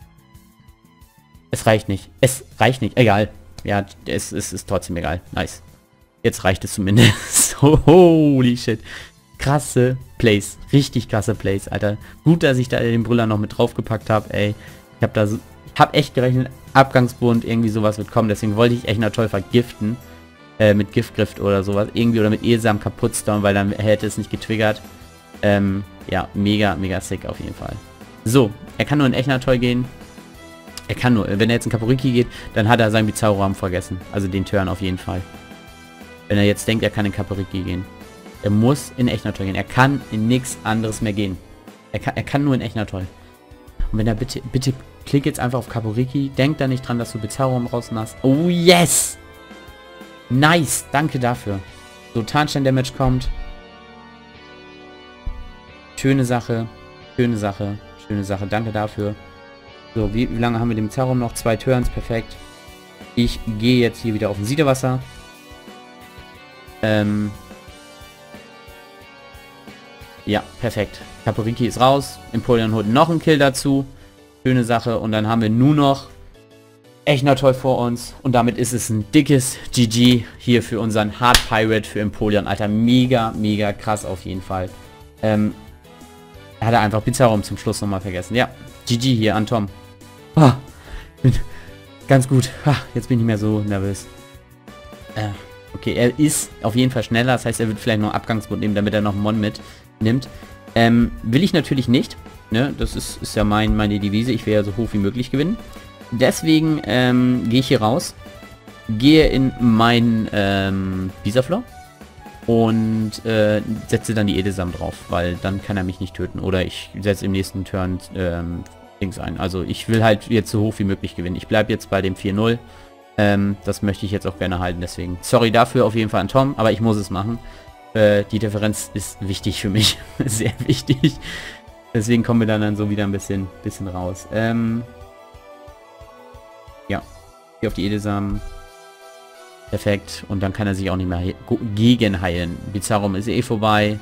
Es reicht nicht. Es reicht nicht. Egal. Ja, es ist trotzdem egal. Nice. Jetzt reicht es zumindest. Holy shit. Krasse Plays. Richtig krasse Plays, Alter. Gut, dass ich da den Brüller noch mit draufgepackt habe, ey. Ich habe da so... Hab echt gerechnet, Abgangsbund, irgendwie sowas wird kommen. Deswegen wollte ich Echnator vergiften. Mit Giftgriff oder sowas. Irgendwie oder mit Esam kaputt stormen, weil dann hätte es nicht getriggert. Ja, mega, mega sick auf jeden Fall. So, er kann nur in Echnator gehen. Er kann nur, wenn er jetzt in Kaporiki geht, dann hat er seinen Bizarro-Raum vergessen. Also den Turn auf jeden Fall. Wenn er jetzt denkt, er kann in Kaporiki gehen. Er muss in Echnator gehen. Er kann in nichts anderes mehr gehen. Er kann nur in Echnator. Und wenn er bitte klick jetzt einfach auf Kaporiki. Denk da nicht dran, dass du Bizarro draußen hast. Oh yes! Nice, danke dafür. So, Tarnstein-Damage kommt. Schöne Sache. Schöne Sache. Schöne Sache. Danke dafür. So, wie lange haben wir den Bizarrum noch? 2 Turns, perfekt. Ich gehe jetzt hier wieder auf ein Siedewasser. Ja, perfekt. Kaporiki ist raus. Empoleon holt noch einen Kill dazu. Schöne Sache. Und dann haben wir nur noch echt noch toll vor uns. Und damit ist es ein dickes GG hier für unseren Hard Pirate für Empoleon. Alter, mega, mega krass auf jeden Fall. Er hatte einfach Bizarrum zum Schluss nochmal vergessen. Ja, GG hier an Tom. Ah, ganz gut. Ah, jetzt bin ich nicht mehr so nervös. Okay, er ist auf jeden Fall schneller. Das heißt, er wird vielleicht noch einen Abgangsboot nehmen, damit er noch einen Mon mitnimmt. Will ich natürlich nicht. Ne? Das ist ja meine Devise. Ich will ja so hoch wie möglich gewinnen. Deswegen gehe ich hier raus. Gehe in meinen Bisaflor. Und setze dann die Edesam drauf. Weil dann kann er mich nicht töten. Oder ich setze im nächsten Turn Dings ein. Also ich will halt jetzt so hoch wie möglich gewinnen. Ich bleibe jetzt bei dem 4-0. Das möchte ich jetzt auch gerne halten. Deswegen sorry dafür auf jeden Fall an Tom. Aber ich muss es machen. Die Differenz ist wichtig für mich. Sehr wichtig. Deswegen kommen wir dann so wieder ein bisschen raus. Ja. Hier auf die Edesam. Perfekt. Und dann kann er sich auch nicht mehr gegen heilen. Bizarrum ist eh vorbei.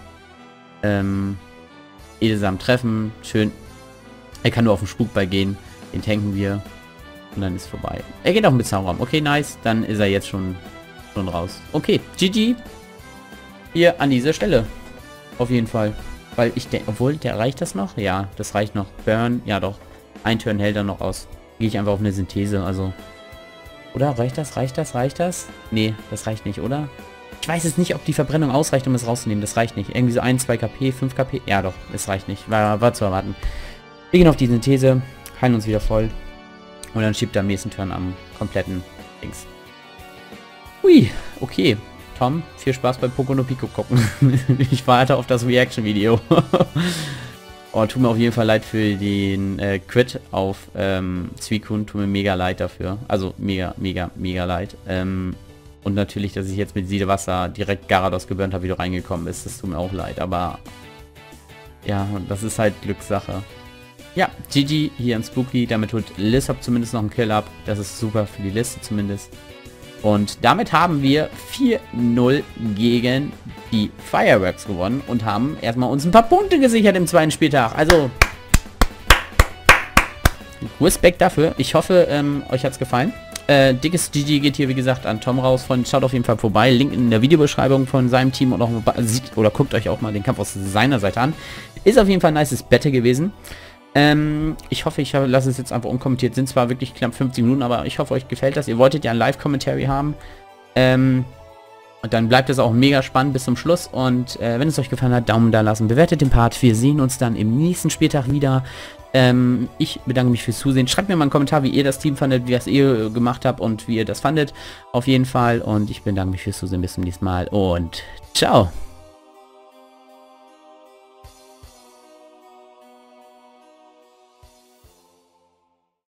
Edesam treffen. Schön. Er kann nur auf den Spukball gehen. Den tanken wir. Und dann ist vorbei. Er geht auch mit Bizarrum. Okay, nice. Dann ist er jetzt schon raus. Okay, GG. Hier an dieser Stelle. Auf jeden Fall. Weil ich denke, obwohl, der reicht das noch? Ja, das reicht noch. Burn, ja doch. Ein Turn hält er noch aus. Gehe ich einfach auf eine Synthese, also. Oder? Reicht das? Reicht das? Reicht das? Nee, das reicht nicht, oder? Ich weiß jetzt nicht, ob die Verbrennung ausreicht, um es rauszunehmen. Das reicht nicht. Irgendwie so 1, 2 KP, 5 KP. Ja doch, es reicht nicht. War zu erwarten. Wir gehen auf die Synthese, heilen uns wieder voll. Und dann schiebt er am nächsten Turn am kompletten Dings. Hui, okay. Tom, viel Spaß bei Poco no Pico gucken. Ich warte auf das Reaction-Video. Oh, tut mir auf jeden Fall leid für den Crit auf Suicune. Tut mir mega leid dafür. Also mega, mega, mega leid. Und natürlich, dass ich jetzt mit Siedewasser direkt Garados geburnt habe, wie du reingekommen bist. Das tut mir auch leid. Aber ja, das ist halt Glückssache. Ja, GG hier an Spooky. Damit holt Lissop zumindest noch einen Kill ab. Das ist super für die Liste zumindest. Und damit haben wir 4-0 gegen die Fireworks gewonnen und haben erstmal uns ein paar Punkte gesichert im zweiten Spieltag. Also, Respekt dafür. Ich hoffe, euch hat es gefallen. Dickes GG geht hier, wie gesagt, an Tom raus. Schaut auf jeden Fall vorbei. Link in der Videobeschreibung von seinem Team und auch oder guckt euch auch mal den Kampf aus seiner Seite an. Ist auf jeden Fall ein nices Battle gewesen. Ich hoffe, ich lasse es jetzt einfach unkommentiert. Sind zwar wirklich knapp 50 Minuten, aber ich hoffe, euch gefällt das. Ihr wolltet ja ein Live-Commentary haben. Und dann bleibt es auch mega spannend bis zum Schluss. Und wenn es euch gefallen hat, Daumen da lassen. Bewertet den Part. Wir sehen uns dann im nächsten Spieltag wieder. Ich bedanke mich fürs Zusehen. Schreibt mir mal einen Kommentar, wie ihr das Team fandet, wie das ihr gemacht habt und wie ihr das fandet. Auf jeden Fall. Und ich bedanke mich fürs Zusehen. Bis zum nächsten Mal. Und ciao.